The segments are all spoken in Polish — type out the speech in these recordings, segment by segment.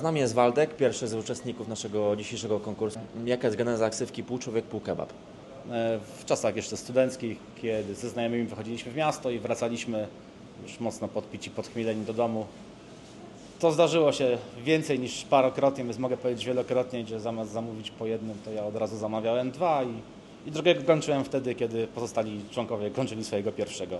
nami jest Waldek, pierwszy z uczestników naszego dzisiejszego konkursu. Jaka jest geneza ksywki Pół Człowiek, Pół Kebab? W czasach jeszcze studenckich, kiedy ze znajomymi wychodziliśmy w miasto i wracaliśmy już mocno podpici, podchmieleni do domu. To zdarzyło się więcej niż parokrotnie, więc mogę powiedzieć wielokrotnie, gdzie zamiast zamówić po jednym, to ja od razu zamawiałem dwa i drugiego kończyłem wtedy, kiedy pozostali członkowie kończyli swojego pierwszego.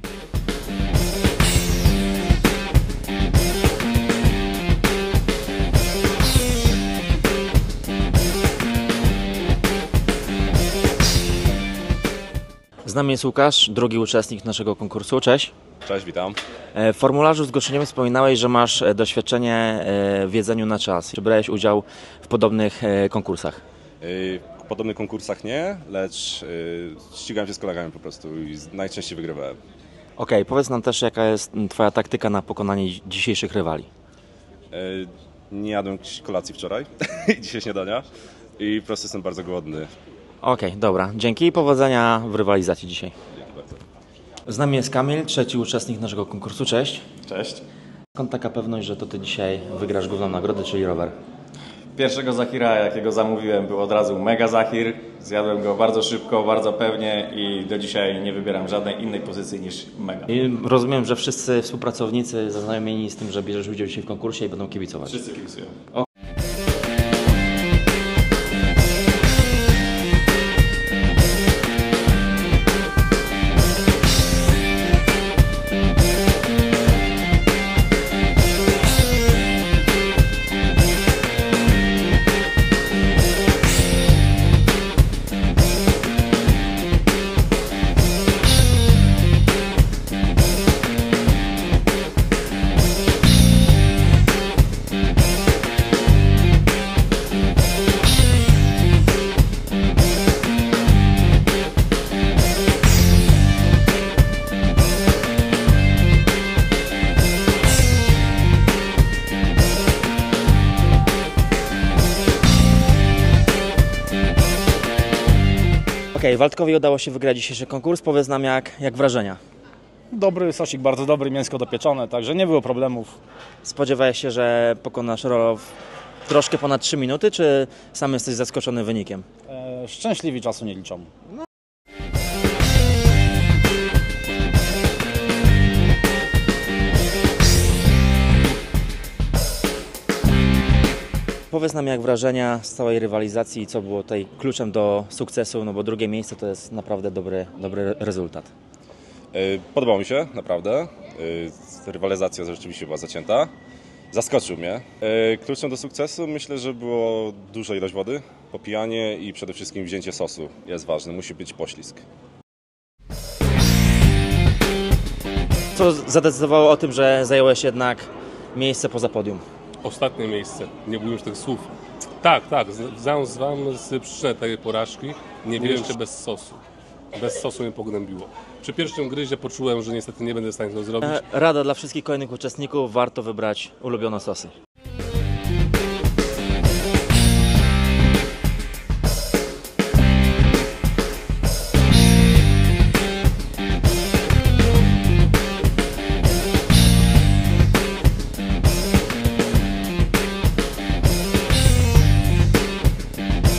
Z nami jest Łukasz, drugi uczestnik naszego konkursu. Cześć. Cześć, witam. W formularzu zgłoszeniowym wspominałeś, że masz doświadczenie w jedzeniu na czas. Czy brałeś udział w podobnych konkursach? W podobnych konkursach nie, lecz ścigałem się z kolegami po prostu i najczęściej wygrywałem. Okej, powiedz nam też, jaka jest Twoja taktyka na pokonanie dzisiejszych rywali. Nie jadłem kolacji wczoraj i dzisiaj śniadania i po prostu jestem bardzo głodny. Okej, dobra. Dzięki i powodzenia w rywalizacji dzisiaj. Dzięki bardzo. Z nami jest Kamil, trzeci uczestnik naszego konkursu. Cześć. Cześć. Skąd taka pewność, że to Ty dzisiaj wygrasz główną nagrodę, czyli rower? Pierwszego zachira, jakiego zamówiłem, był od razu mega zachir. Zjadłem go bardzo szybko, bardzo pewnie i do dzisiaj nie wybieram żadnej innej pozycji niż mega. I rozumiem, że wszyscy współpracownicy zaznajomieni z tym, że bierzesz udział dzisiaj w konkursie i będą kibicować. Wszyscy kibicują. Okej, Waldkowi udało się wygrać dzisiejszy konkurs. Powiedz nam, jak wrażenia. Dobry sosik, bardzo dobry, mięsko dopieczone, także nie było problemów. Spodziewałeś się, że pokonasz Rolo w troszkę ponad 3 minuty, czy sam jesteś zaskoczony wynikiem? Szczęśliwi czasu nie liczą. Powiedz nam, jak wrażenia z całej rywalizacji i co było tutaj kluczem do sukcesu, no bo drugie miejsce to jest naprawdę dobry rezultat. Podobało mi się, naprawdę. Rywalizacja rzeczywiście była zacięta. Zaskoczył mnie. Kluczem do sukcesu myślę, że było duża ilość wody, popijanie i przede wszystkim wzięcie sosu jest ważne, musi być poślizg. Co zadecydowało o tym, że zająłeś jednak miejsce poza podium? Ostatnie miejsce, nie było już tych słów. Tak, znam z przyczynę tej porażki, nie wiem jeszcze bez sosu. Bez sosu mnie pognębiło. Przy pierwszym gryzie poczułem, że niestety nie będę w stanie tego zrobić. Rada dla wszystkich kolejnych uczestników, warto wybrać ulubione sosy.